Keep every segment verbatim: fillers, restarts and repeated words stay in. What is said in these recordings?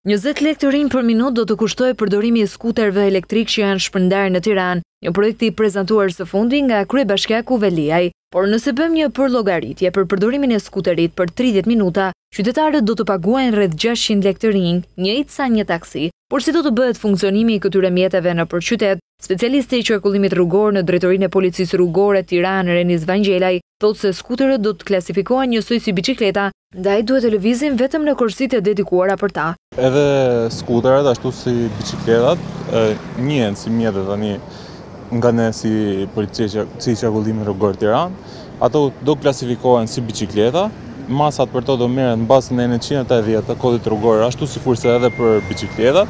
njëzet lekë të rinj për minutë do të kushtojë përdorimi i skuterëve elektrik që janë shpërndarë në Tiranë, një projekt i prezantuar së fundi nga kryebashkiaku Veliaj. Por nëse bëjmë një përllogaritje për përdorimin e skuterit për tridhjetë minuta, qytetarët do të paguajnë rreth gjashtëqind lekë të rinj, njëjtë sa një taksi. Por si do të bëhet funksionimi i këtyre mjeteve nëpër qytet? Specialisti i qarkullimit rrugor në Drejtorinë e Policisë Rrugore Tiranë, Renis Vangjelaj, thotë se skuterët do të klasifikohen njësoj si biçikleta, ndaj duhet të lëvizin vetëm në korsitë e dedikuara për ta. Edhe skuterët, ashtu si biçikletat, njihen si mjete tani nga ne si Policia si qarkullimi rrugor Tiranë. Ato do klasifikohen si biçikleta, masat për to do merren mbas në njëqind e dhjetë të kodit rrugor, ashtu si kurse edhe për biçikletat.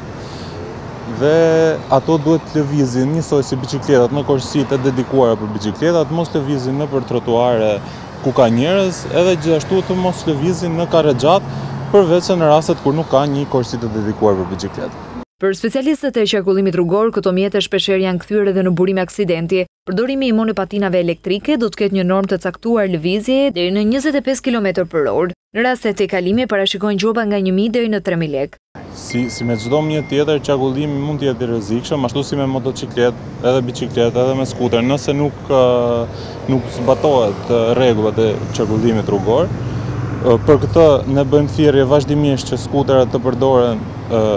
Dhe ato duhet të lëvizin njësoj si biçikletat në korsitë e dedikuara për biçikletat, mos lëvizin nëpër trotuare ku ka njerëz, edhe gjithashtu të mos lëvizin në karrexhat, përveç se në rastet kur nuk ka një korsitë të dedikuar për biçikletë. Për specialistët e qarkullimit rrugor, këto mjete shpeshherë janë kthyer edhe në burim aksidenti. Përdorimi i monopatinave elektrike do të ketë një normë të caktuar lëvizje deri në njëzet e pesë kilometra për orë. Në rastet e kalimit parashikohen gjoba nga një mijë deri në tre mijë lekë. Si, si me çdo mjet tjetër, qarkullimi mund të jetë i rrezikshëm, ashtu si me motocikletë, edhe biçikletë, edhe me skuter, nëse nuk nuk zbatohet rregullat e qarkullimit rrugor. Për këtë ne bëjmë thirrje vazhdimisht që skuterat të përdoren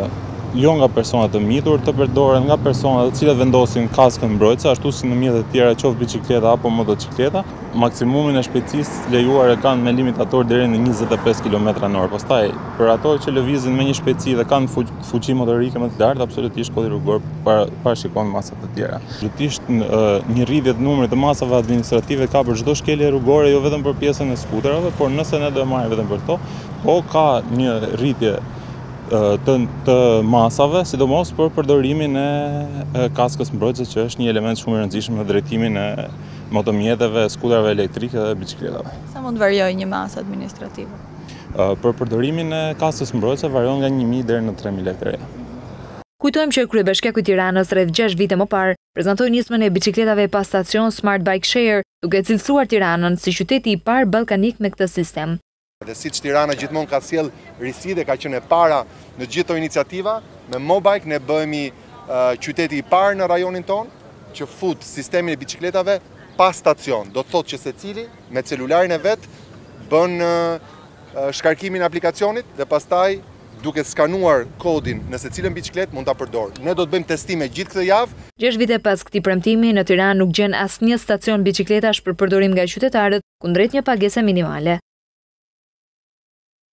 jo nga persona të mitur, të përdoren nga persona të cilët vendosin kaskën mbrojtëse, ashtu si në mjetet tjera qoftë biçikleta apo motocikleta. Maksimumin e shpejtësisë lejuar e kanë me limitator deri në njëzet e pesë kilometra në orë. Pastaj, për ato që lëvizin me një shpejtësi dhe kanë fuqi motorike më të lartë, absolutisht kodit rrugor parashikon masat të tjera. Absolutisht një rritje të numrit të masave administrative ka për çdo shkelje rrugore, jo vetëm për pjesën e skuterave, por nëse ne do e marrim vetëm për to, po ka një rritje Të, të masave, sidomos për përdorimin e kaskës mbrojtëse që është një element shumë i rëndësishëm në drejtimin e motomjeteve, skuterave elektrike dhe biçikletave. Sa mund varjojë një masë administrative? Për përdorimin e kaskës mbrojtëse varion nga një mijë deri në tre mijë lekë të reja. Kujtojmë që kryebashkiaku i Tiranës rreth gjashtë vite më parë prezantoi nismën e biçikletave pas stacion Smart Bike Share, duke cilësuar Tiranën si qyteti i parë ballkanik me këtë sistem. Dhe siç Tirana gjithmonë ka sjell risi dhe ka qenë e para në gjithë këto iniciativa, me Mobike ne bëhemi uh, qyteti i parë në rajonin tonë që fut sistemin e biçikletave pa stacion. Do të thotë që secili me celularin e vet bën uh, shkarkimin e aplikacionit dhe pastaj duke skanuar kodin në secilën biçikletë mund ta përdor. Ne do të bëjmë testime gjithë këtë javë. Gjashtë vite pas këtij premtimi në Tiranë nuk gjen asnjë stacion biçikletash për përdorim nga qytetarët, kundrejt një pagese minimale.